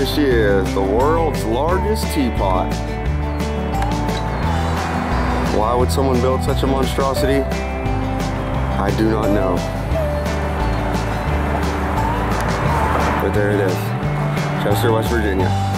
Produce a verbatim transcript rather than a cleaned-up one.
There she is, the world's largest teapot. Why would someone build such a monstrosity? I do not know. But there it is, Chester, West Virginia.